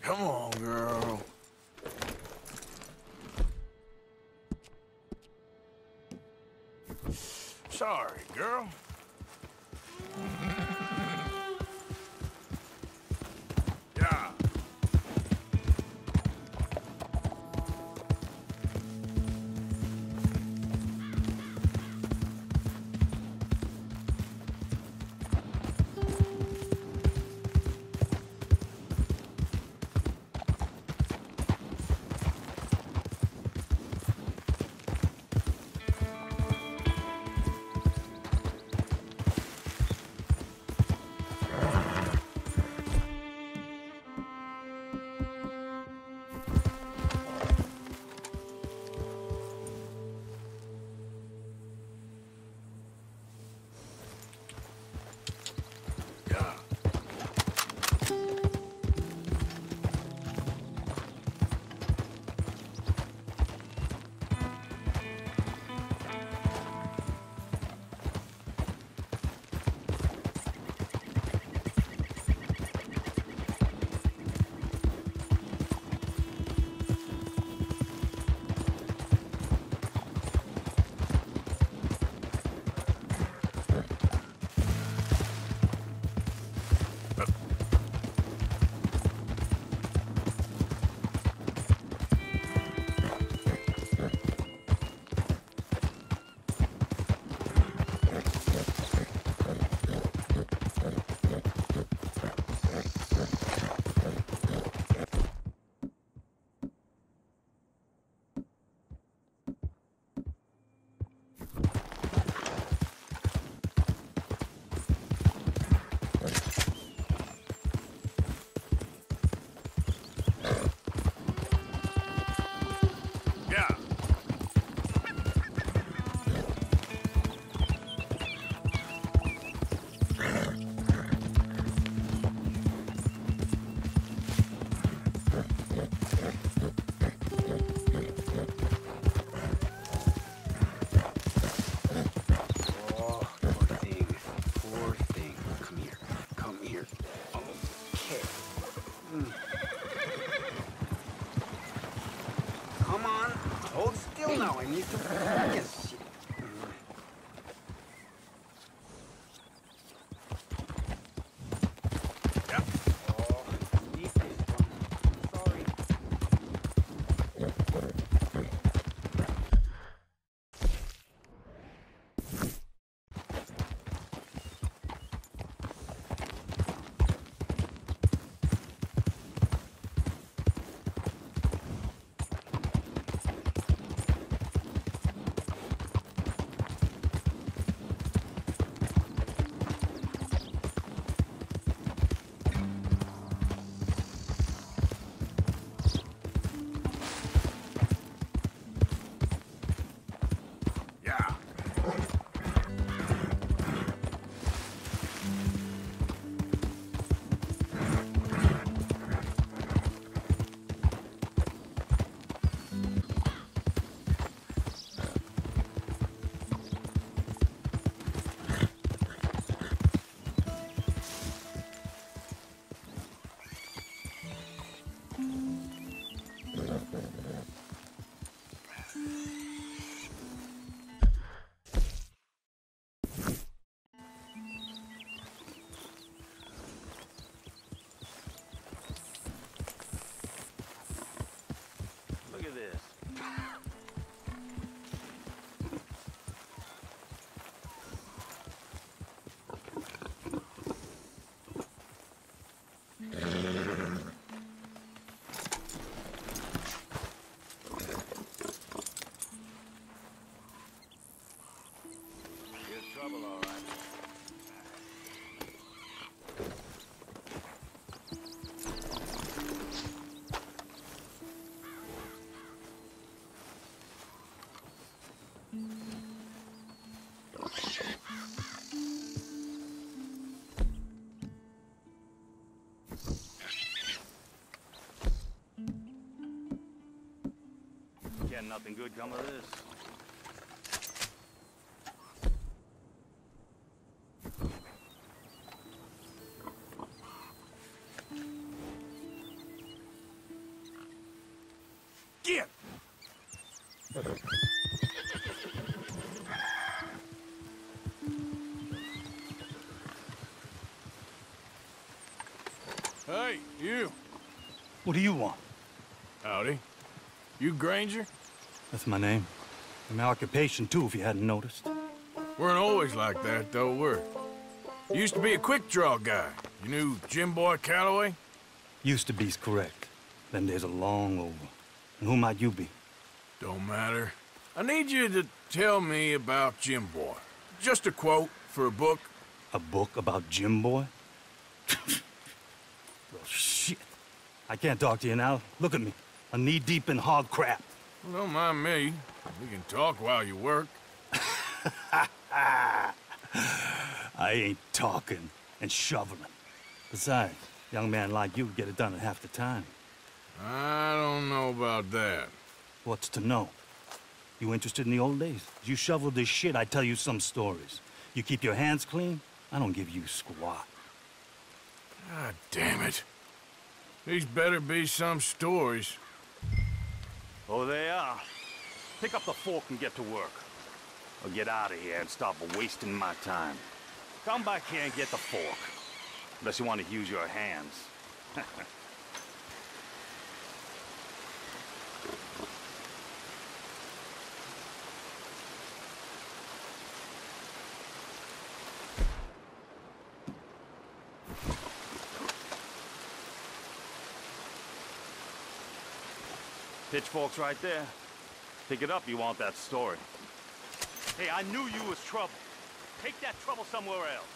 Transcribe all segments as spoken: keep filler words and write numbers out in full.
Come on, girl. Sorry, girl. Yeah. Now I need to focus. Can nothing good come of this? Hey, you. What do you want? Howdy. You Granger? That's my name. And my occupation, too, if you hadn't noticed. Weren't always like that, though, were we? Used to be a quick-draw guy. You knew Jim Boy Calloway? Used to be's correct. Then there's a long over. And who might you be? Don't matter. I need you to tell me about Jim Boy. Just a quote for a book. A book about Jim Boy? Well, shit. I can't talk to you now. Look at me. I'm knee-deep in hog crap. Well, don't mind me. We can talk while you work. I ain't talking and shoveling. Besides, a young man like you would get it done in half the time. I don't know about that. What's to know? You interested in the old days? As you shoveled this shit, I tell you some stories. You keep your hands clean, I don't give you squat. God damn it. These better be some stories. Oh, they are. Pick up the fork and get to work. Or get out of here and stop wasting my time. Come back here and get the fork. Unless you want to use your hands. Pitchfork's right there. Pick it up, you want that story. Hey, I knew you was trouble. Take that trouble somewhere else.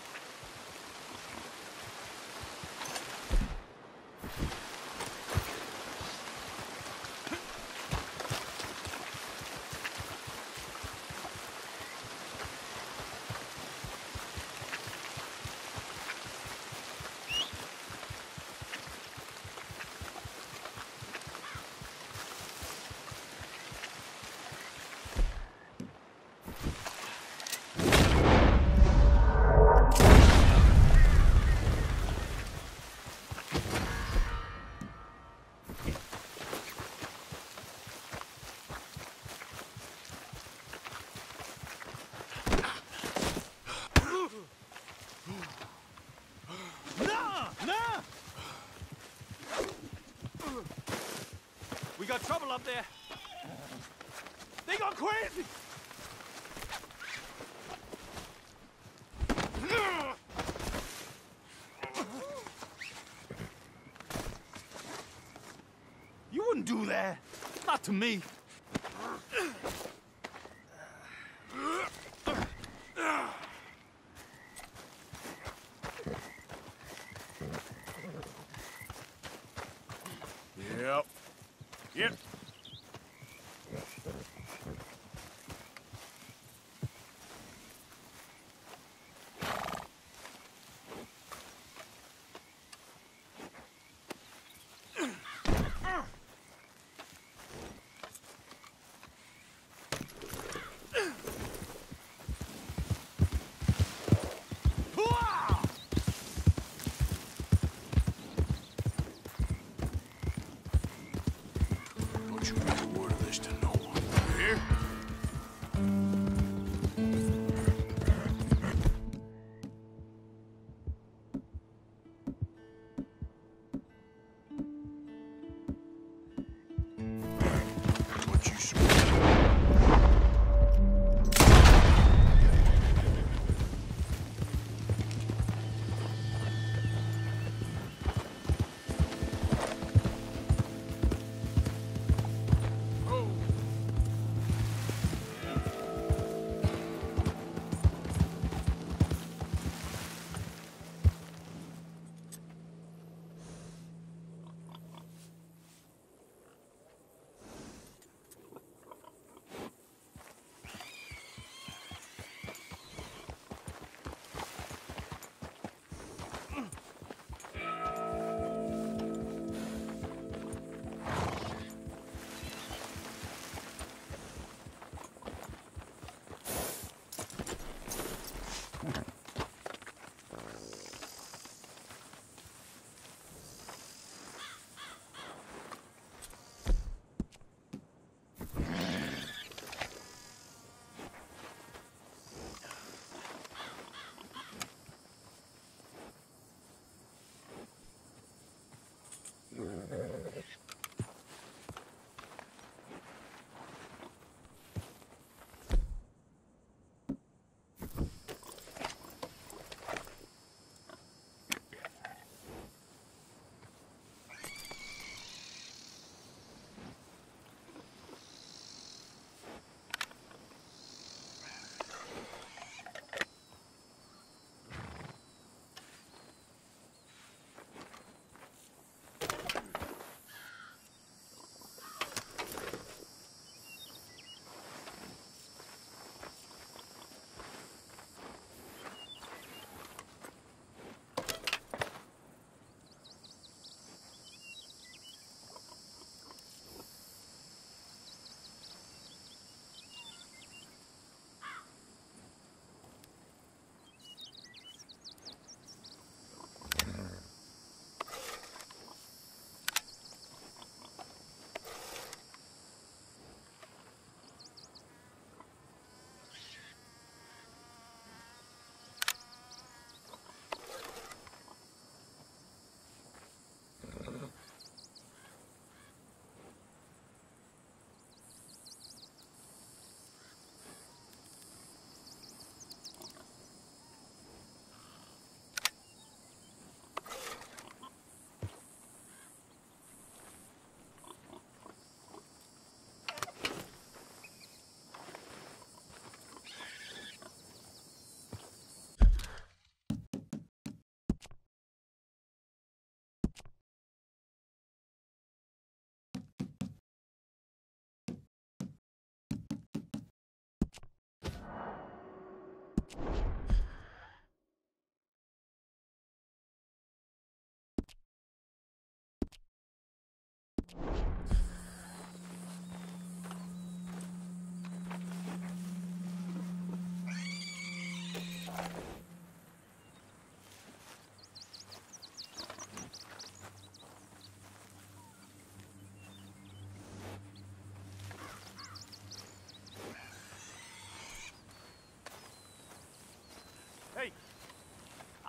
We got trouble up there. They gone crazy. You wouldn't do that. Not to me. Yep. Yep. Don't you make a word of this to no one. You hear? What you swear?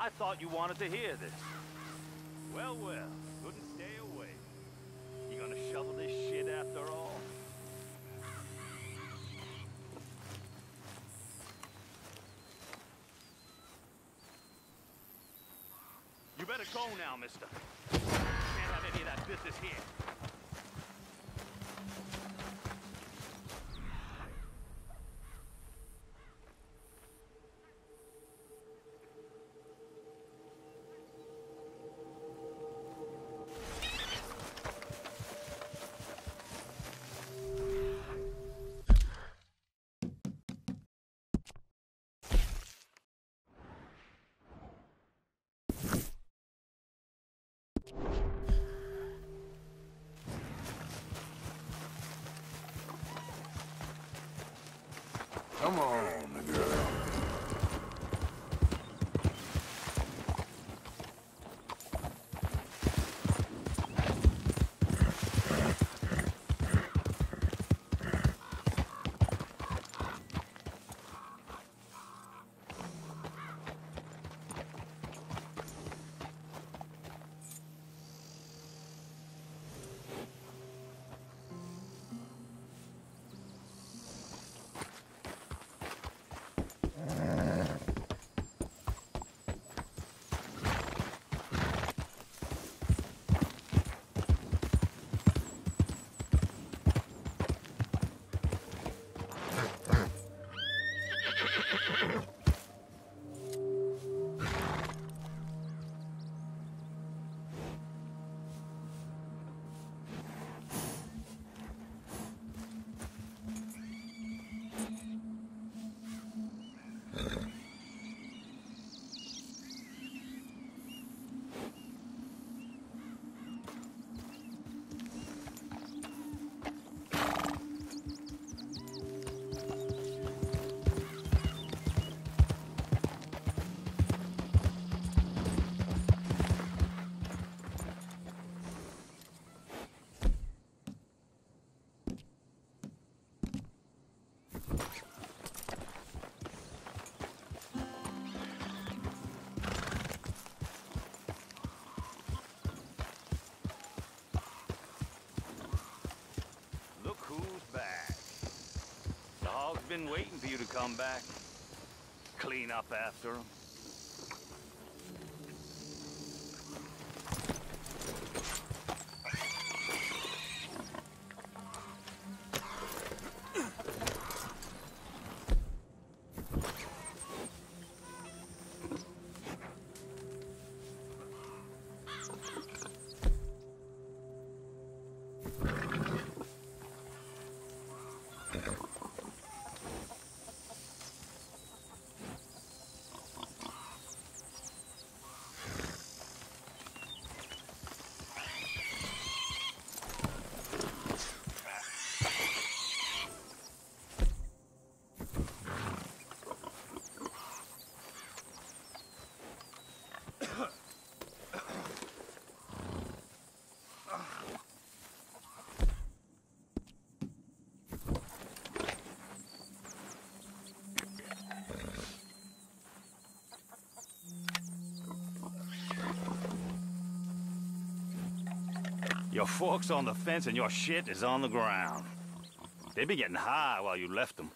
I thought you wanted to hear this. Well, well, couldn't stay away. You gonna shovel this shit after all? You better go now, mister. Can't have any of that business here. Come on, girl. Been waiting for you to come back. Clean up after him. Your fork's on the fence and your shit is on the ground. They be getting high while you left them.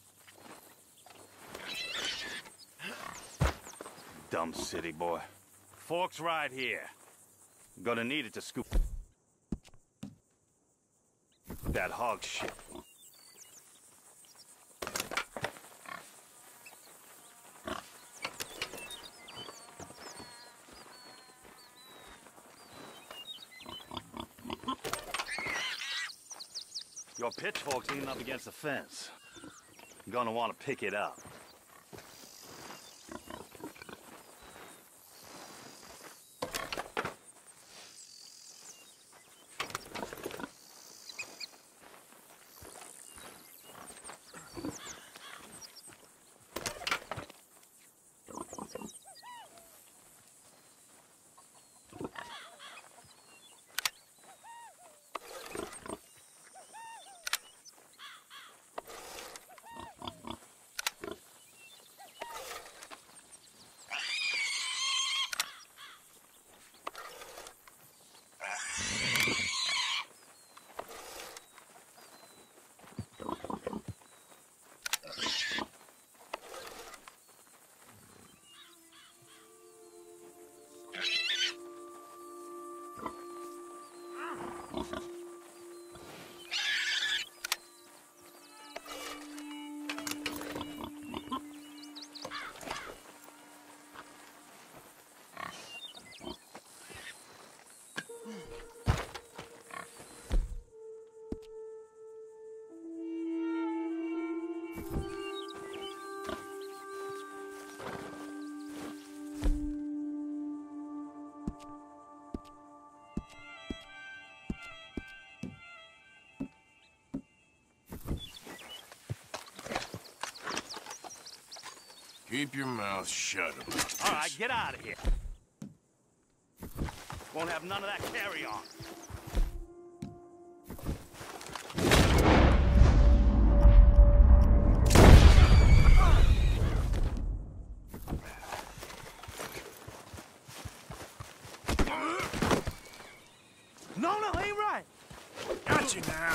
Dumb city boy. Fork's right here. Gonna need it to scoop that hog shit. Your pitchfork's leaning up against the fence. You're gonna want to pick it up. Keep your mouth shut about this. All right, get out of here. Won't have none of that carry-on. No, no, ain't right. Got you now.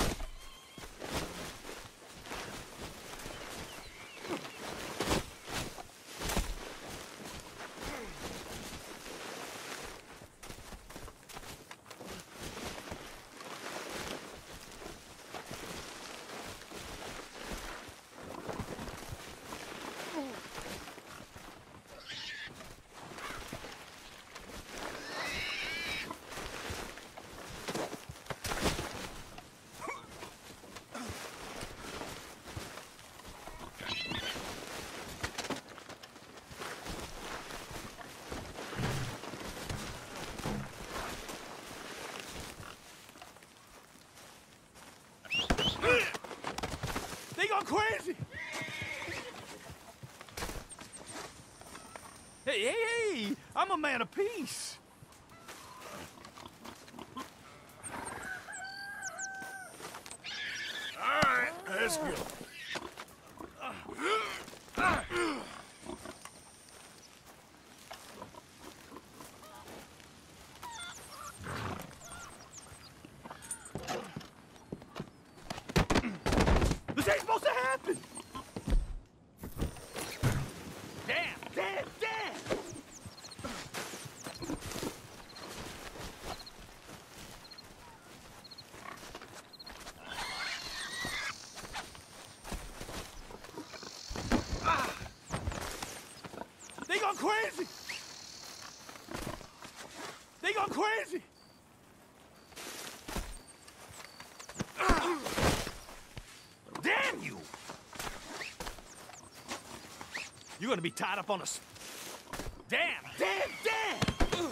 They gone crazy! Hey, hey, hey! I'm a man of peace! All right, let's go. This ain't supposed to happen! Damn, damn, damn! Ah. They gone crazy! They gone crazy! Damn you! You're gonna be tied up on a... s- Damn, damn, damn!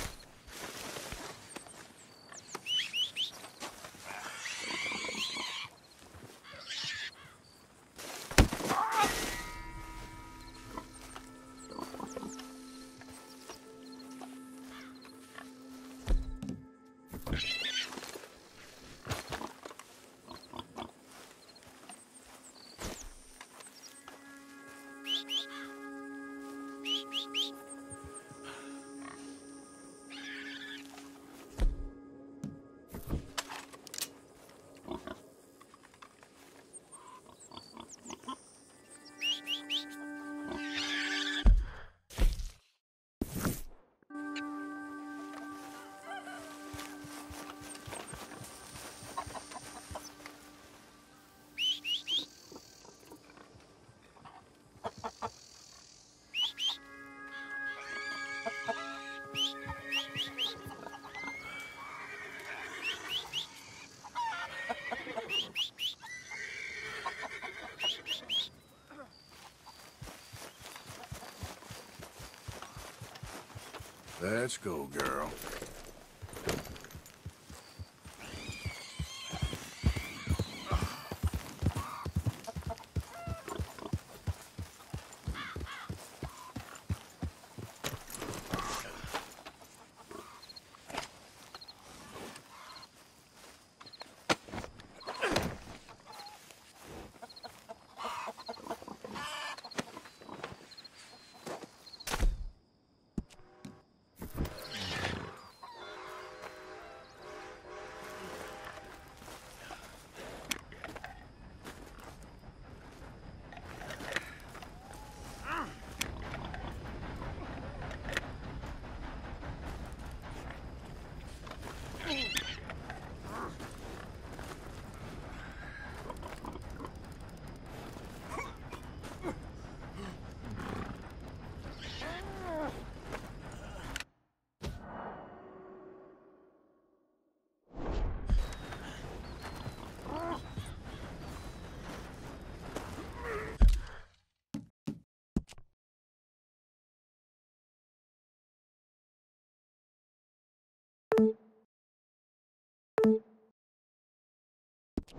Let's go, girl.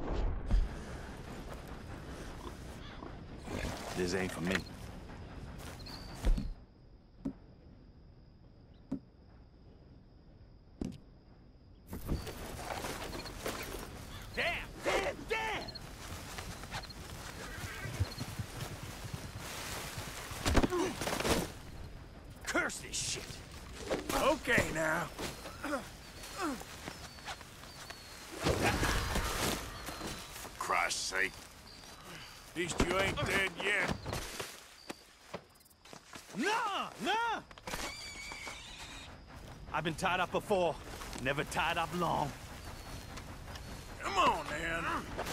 This ain't for me. sake. At least you ain't dead yet. Nah, nah! I've been tied up before. Never tied up long. Come on, then.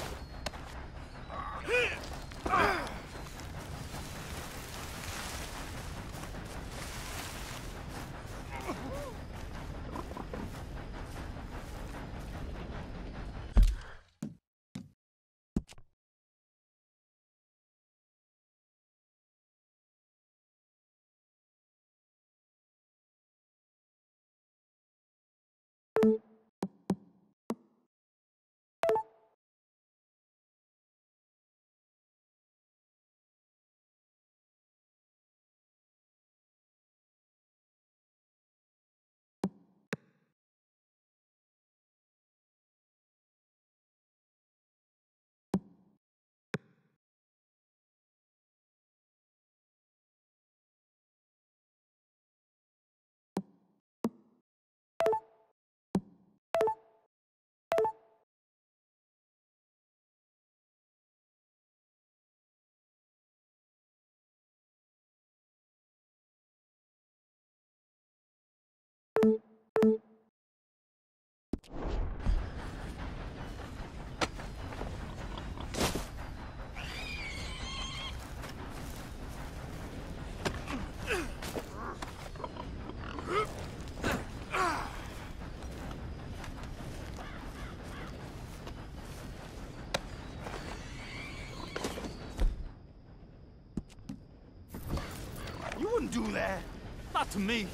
You wouldn't do that. Not to me.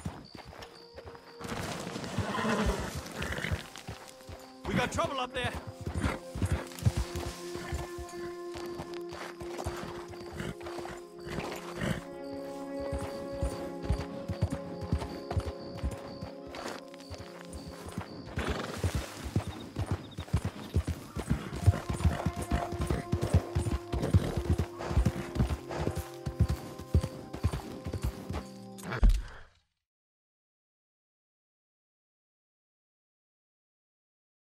We got trouble up there.